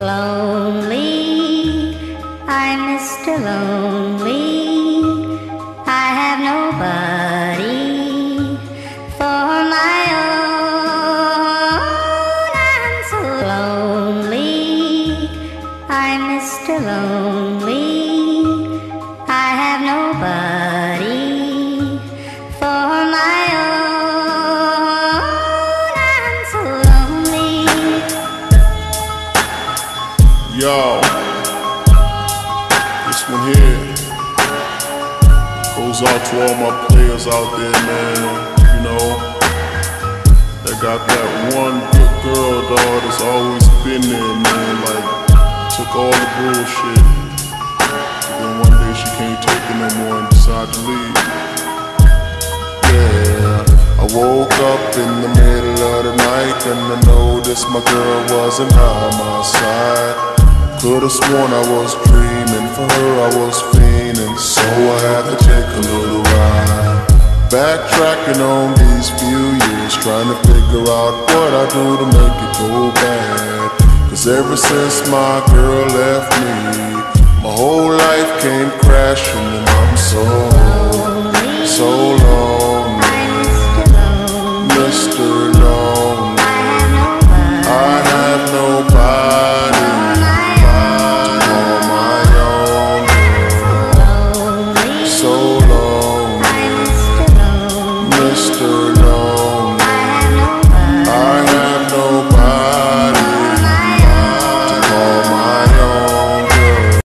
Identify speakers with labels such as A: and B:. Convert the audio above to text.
A: Lonely, I'm Mr. Lonely. I have nobody for my own. I'm so lonely, I'm Mr. Lonely. I have nobody for my own. I'm so lonely.
B: Yo, this one here goes out to all my players out there, man. You know, that got that one good girl, dog, that's always been there, man. Like, took all the bullshit, and then one day she can't take it no more and decided to leave. Yeah, I woke up in the middle of the night and I noticed my girl wasn't by my side. Could've sworn I was dreaming, for her I was fiending, so I had to take a little ride. Backtracking on these few years, trying to figure out what I do to make it go bad. Cause ever since my girl left me, my whole life came crashing and I'm so